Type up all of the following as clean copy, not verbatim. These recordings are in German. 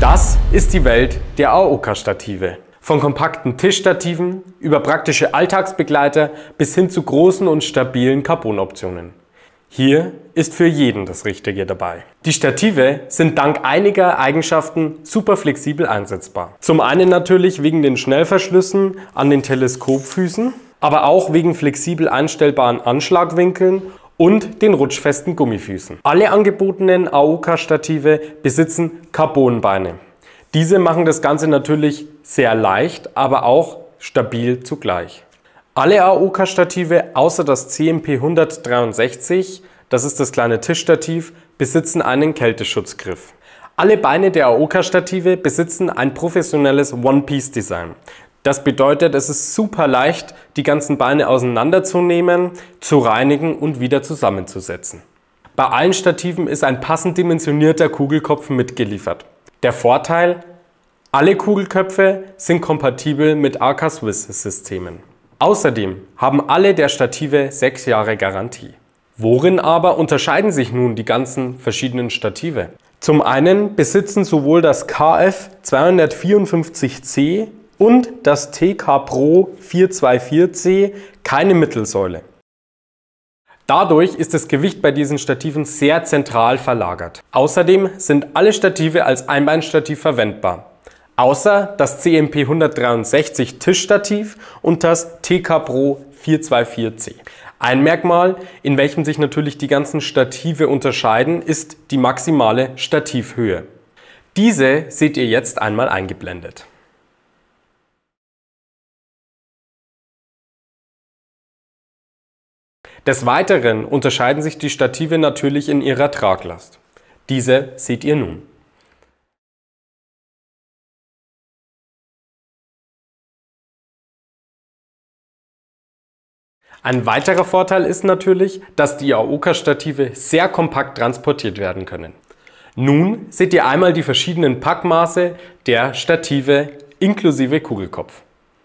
Das ist die Welt der AOK-Stative. Von kompakten Tischstativen über praktische Alltagsbegleiter bis hin zu großen und stabilen Carbon-Optionen. Hier ist für jeden das Richtige dabei. Die Stative sind dank einiger Eigenschaften super flexibel einsetzbar. Zum einen natürlich wegen den Schnellverschlüssen an den Teleskopfüßen, aber auch wegen flexibel einstellbaren Anschlagwinkeln und den rutschfesten Gummifüßen. Alle angebotenen AOK-Stative besitzen Carbonbeine. Diese machen das Ganze natürlich sehr leicht, aber auch stabil zugleich. Alle AOK-Stative außer das CMP 163, das ist das kleine Tischstativ, besitzen einen Kälteschutzgriff. Alle Beine der AOK-Stative besitzen ein professionelles One-Piece-Design. Das bedeutet, es ist super leicht, die ganzen Beine auseinanderzunehmen, zu reinigen und wieder zusammenzusetzen. Bei allen Stativen ist ein passend dimensionierter Kugelkopf mitgeliefert. Der Vorteil: alle Kugelköpfe sind kompatibel mit Arca Swiss Systemen. Außerdem haben alle der Stative 6 Jahre Garantie. Worin aber unterscheiden sich nun die ganzen verschiedenen Stative? Zum einen besitzen sowohl das KF 254C und das TK Pro 424C keine Mittelsäule. Dadurch ist das Gewicht bei diesen Stativen sehr zentral verlagert. Außerdem sind alle Stative als Einbeinstativ verwendbar, außer das CMP 163 Tischstativ und das TK Pro 424C. Ein Merkmal, in welchem sich natürlich die ganzen Stative unterscheiden, ist die maximale Stativhöhe. Diese seht ihr jetzt einmal eingeblendet. Des Weiteren unterscheiden sich die Stative natürlich in ihrer Traglast. Diese seht ihr nun. Ein weiterer Vorteil ist natürlich, dass die AOK-Stative sehr kompakt transportiert werden können. Nun seht ihr einmal die verschiedenen Packmaße der Stative inklusive Kugelkopf.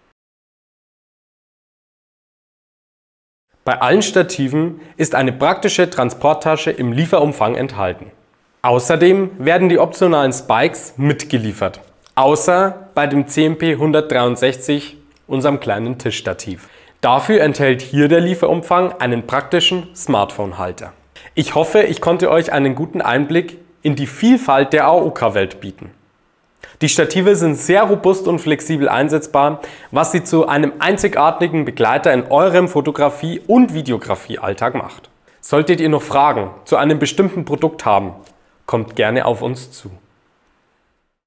Bei allen Stativen ist eine praktische Transporttasche im Lieferumfang enthalten. Außerdem werden die optionalen Spikes mitgeliefert, außer bei dem CMP 163, unserem kleinen Tischstativ. Dafür enthält hier der Lieferumfang einen praktischen Smartphone-Halter. Ich hoffe, ich konnte euch einen guten Einblick in die Vielfalt der AOK-Welt bieten. Die Stative sind sehr robust und flexibel einsetzbar, was sie zu einem einzigartigen Begleiter in eurem Fotografie- und Videografie-Alltag macht. Solltet ihr noch Fragen zu einem bestimmten Produkt haben, kommt gerne auf uns zu.